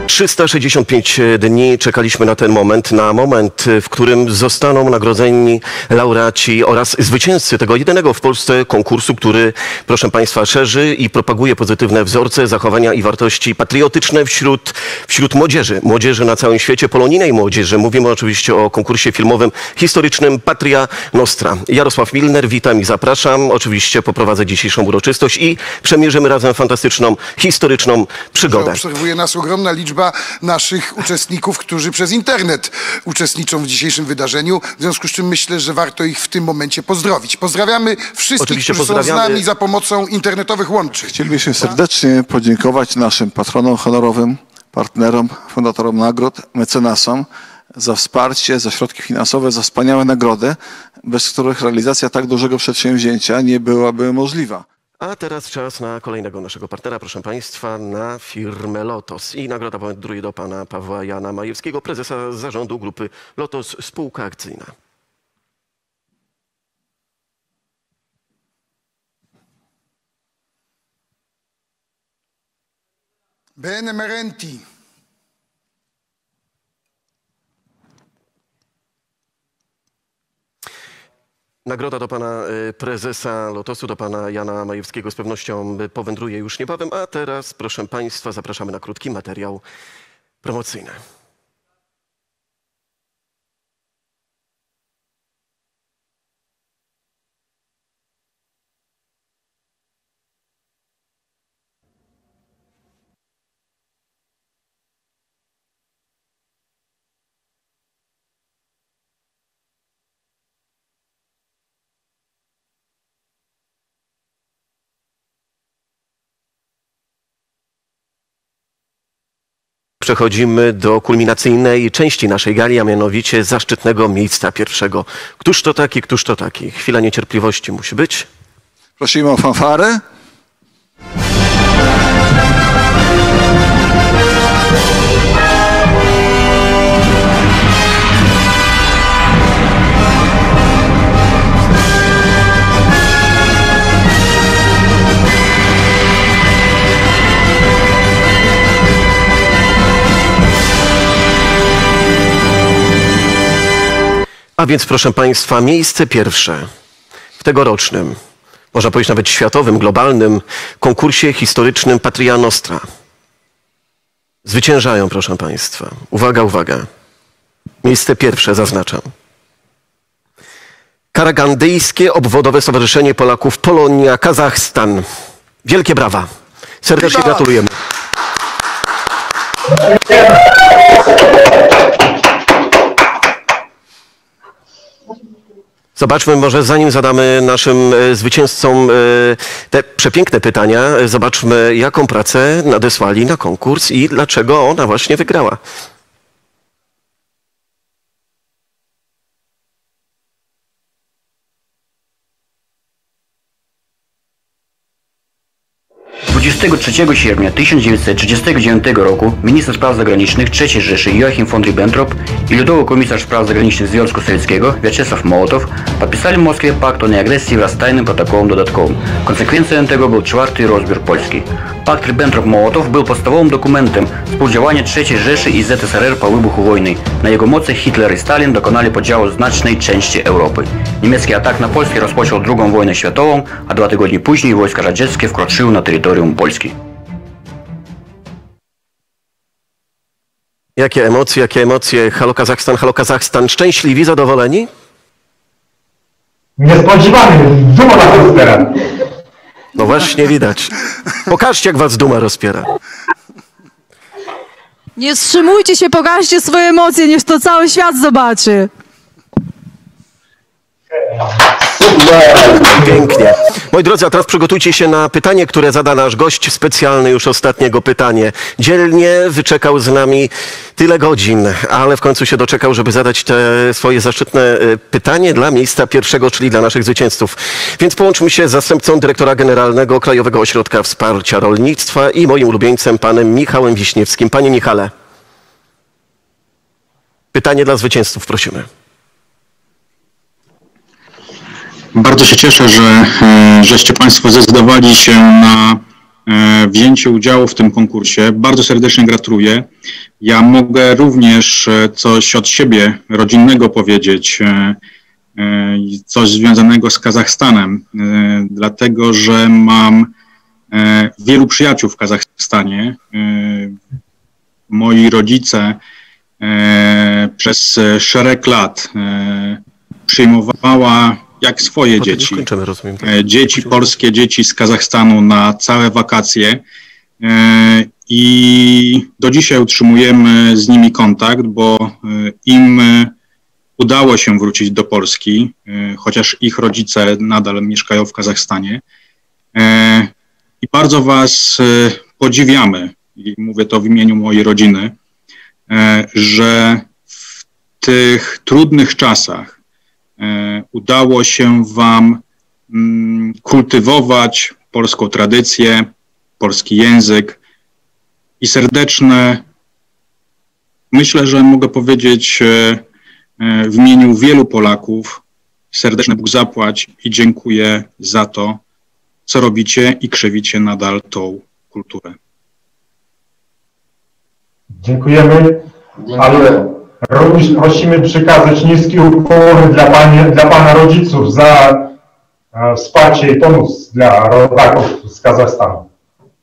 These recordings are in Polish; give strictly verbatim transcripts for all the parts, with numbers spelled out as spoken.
trzysta sześćdziesiąt pięć dni czekaliśmy na ten moment, na moment, w którym zostaną nagrodzeni laureaci oraz zwycięzcy tego jedynego w Polsce konkursu, który, proszę Państwa, szerzy i propaguje pozytywne wzorce, zachowania i wartości patriotyczne wśród, wśród młodzieży. Młodzieży na całym świecie, polonijnej młodzieży. Mówimy oczywiście o konkursie filmowym historycznym Patria Nostra. Jarosław Milner, witam i zapraszam. Oczywiście poprowadzę dzisiejszą uroczystość i przemierzymy razem fantastyczną, historyczną przygodę. Obserwuje nas ogromna liczba naszych uczestników, którzy przez internet uczestniczą w dzisiejszym wydarzeniu. W związku z czym myślę, że warto ich w tym momencie pozdrowić. Pozdrawiamy wszystkich, Oczywiście którzy pozdrawiamy. są z nami za pomocą internetowych łączy. Chcielibyśmy serdecznie podziękować naszym patronom honorowym, partnerom, fundatorom nagród, mecenasom za wsparcie, za środki finansowe, za wspaniałe nagrody, bez których realizacja tak dużego przedsięwzięcia nie byłaby możliwa. A teraz czas na kolejnego naszego partnera, proszę Państwa, na firmę Lotos. I nagroda wędruje do pana Pawła Jana Majewskiego, prezesa zarządu grupy Lotos Spółka Akcyjna. Bene merenti. Nagroda do pana prezesa Lotosu, do pana Jana Majewskiego z pewnością powędruje już niebawem, a teraz, proszę Państwa, zapraszamy na krótki materiał promocyjny. Przechodzimy do kulminacyjnej części naszej gali, a mianowicie zaszczytnego miejsca pierwszego. Któż to taki, któż to taki? Chwila niecierpliwości musi być. Prosimy o fanfarę. A więc, proszę Państwa, miejsce pierwsze w tegorocznym, można powiedzieć nawet światowym, globalnym konkursie historycznym Patria Nostra. Zwyciężają, proszę Państwa. Uwaga, uwaga. Miejsce pierwsze zaznaczam. Karagandyjskie Obwodowe Stowarzyszenie Polaków Polonia, Kazachstan. Wielkie brawa. Serdecznie gratulujemy. Zobaczmy, może zanim zadamy naszym zwycięzcom te przepiękne pytania, zobaczmy, jaką pracę nadesłali na konkurs i dlaczego ona właśnie wygrała. dwudziestego trzeciego sierpnia tysiąc dziewięćset trzydziestego dziewiątego roku minister spraw zagranicznych trzeciej Rzeszy Joachim von Ribbentrop i ludowy komisarz spraw zagranicznych Związku Sowieckiego Wiaczesław Mołotow podpisali w Moskwie pakt o nieagresji wraz z tajnym protokołem dodatkowym. Konsekwencją tego był czwarty rozbiór Polski. Pakt Ribbentrop-Mołotow był podstawowym dokumentem współdziałania trzeciej Rzeszy i Z S R R po wybuchu wojny. Na jego mocy Hitler i Stalin dokonali podziału znacznej części Europy. Niemiecki atak na Polskę rozpoczął drugą wojnę światową, a dwa tygodnie później wojska radzieckie wkroczyły na terytorium Polski. Jakie emocje, jakie emocje? Halo Kazachstan, halo Kazachstan. Szczęśliwi, zadowoleni? Niespodziewany, duma was rozpiera. No właśnie widać. Pokażcie, jak was duma rozpiera. Nie wstrzymujcie się, pokażcie swoje emocje, niech to cały świat zobaczy. Pięknie. Moi drodzy, a teraz przygotujcie się na pytanie, które zada nasz gość specjalny, już ostatniego pytanie. Dzielnie wyczekał z nami tyle godzin, ale w końcu się doczekał, żeby zadać te swoje zaszczytne pytanie dla miejsca pierwszego, czyli dla naszych zwycięzców. Więc połączmy się z zastępcą dyrektora generalnego Krajowego Ośrodka Wsparcia Rolnictwa i moim ulubieńcem, panem Michałem Wiśniewskim. Panie Michale, pytanie dla zwycięzców, prosimy. Bardzo się cieszę, że żeście Państwo zdecydowali się na wzięcie udziału w tym konkursie. Bardzo serdecznie gratuluję. Ja mogę również coś od siebie rodzinnego powiedzieć, coś związanego z Kazachstanem, dlatego że mam wielu przyjaciół w Kazachstanie. Moi rodzice przez szereg lat przyjmowała jak swoje dzieci. Dzieci polskie, dzieci z Kazachstanu na całe wakacje i do dzisiaj utrzymujemy z nimi kontakt, bo im udało się wrócić do Polski, chociaż ich rodzice nadal mieszkają w Kazachstanie. I bardzo Was podziwiamy, i mówię to w imieniu mojej rodziny, że w tych trudnych czasach udało się Wam kultywować polską tradycję, polski język i serdeczne, myślę, że mogę powiedzieć w imieniu wielu Polaków, serdeczne Bóg zapłać i dziękuję za to, co robicie i krzewicie nadal tą kulturę. Dziękujemy, ale również prosimy przekazać niski ukłon dla, pani, dla Pana rodziców za e, wsparcie i pomoc dla rodaków z Kazachstanu.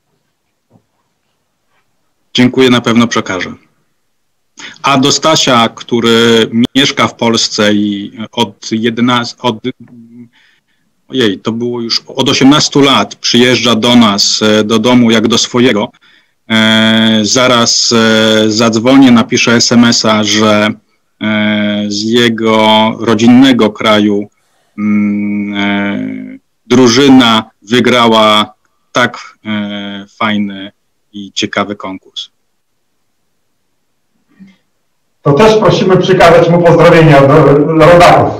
Dziękuję, na pewno przekażę. A do Stasia, który mieszka w Polsce i od jedenastu, od, ojej, to było już od osiemnastu lat przyjeżdża do nas, do domu jak do swojego. E, zaraz e, zadzwonię, napiszę es em es a, że e, z jego rodzinnego kraju mm, e, drużyna wygrała tak e, fajny i ciekawy konkurs. To też prosimy przekazać mu pozdrowienia do rodaków.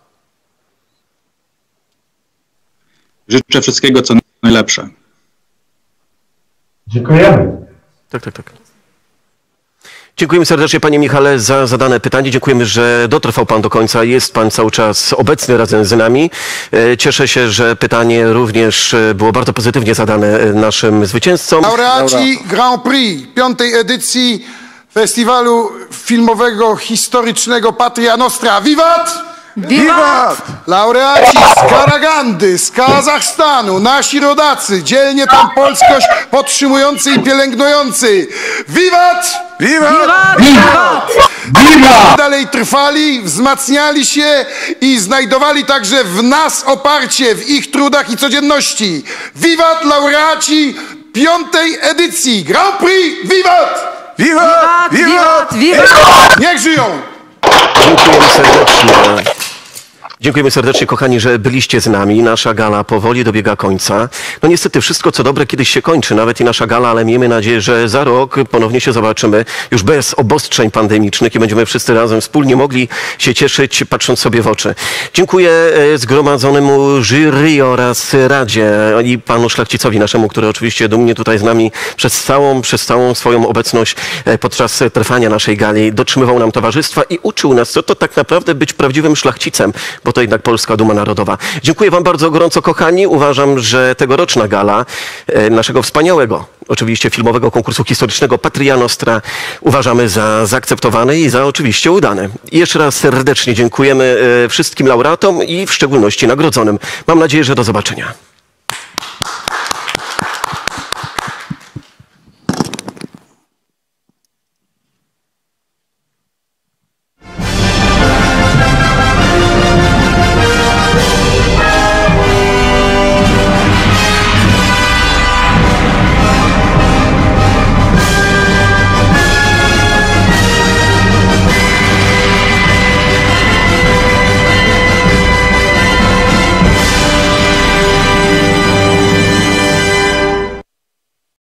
Życzę wszystkiego, co najlepsze. Dziękujemy. Tak, tak, tak. Dziękujemy serdecznie, panie Michale, za zadane pytanie. Dziękujemy, że dotrwał pan do końca. Jest pan cały czas obecny razem z nami. Cieszę się, że pytanie również było bardzo pozytywnie zadane naszym zwycięzcom. Laureaci Grand Prix piątej edycji Festiwalu Filmowego Historycznego Patria Nostra. Wiwat! Wiwat! Laureaci z Karagandy, z Kazachstanu, nasi rodacy, dzielnie tam polskość podtrzymujący i pielęgnujący. Wiwat! Wiwat! Wiwat! Dalej trwali, wzmacniali się i znajdowali także w nas oparcie w ich trudach i codzienności. Wiwat, laureaci piątej edycji Grand Prix! Wiwat! Wiwat! Wiwat! Wiwat! Niech żyją! Dziękujemy serdecznie. Dziękujemy serdecznie, kochani, że byliście z nami. Nasza gala powoli dobiega końca. No niestety wszystko, co dobre, kiedyś się kończy, nawet i nasza gala, ale miejmy nadzieję, że za rok ponownie się zobaczymy już bez obostrzeń pandemicznych i będziemy wszyscy razem wspólnie mogli się cieszyć, patrząc sobie w oczy. Dziękuję zgromadzonemu jury oraz Radzie i panu Szlachcicowi naszemu, który oczywiście dumnie tutaj z nami przez całą, przez całą swoją obecność podczas trwania naszej gali dotrzymywał nam towarzystwa i uczył nas, co to tak naprawdę być prawdziwym szlachcicem, bo to jednak polska duma narodowa. Dziękuję wam bardzo gorąco, kochani. Uważam, że tegoroczna gala e, naszego wspaniałego, oczywiście filmowego konkursu historycznego Patria Nostra uważamy za zaakceptowane i za oczywiście udane. I jeszcze raz serdecznie dziękujemy e, wszystkim laureatom i w szczególności nagrodzonym. Mam nadzieję, że do zobaczenia.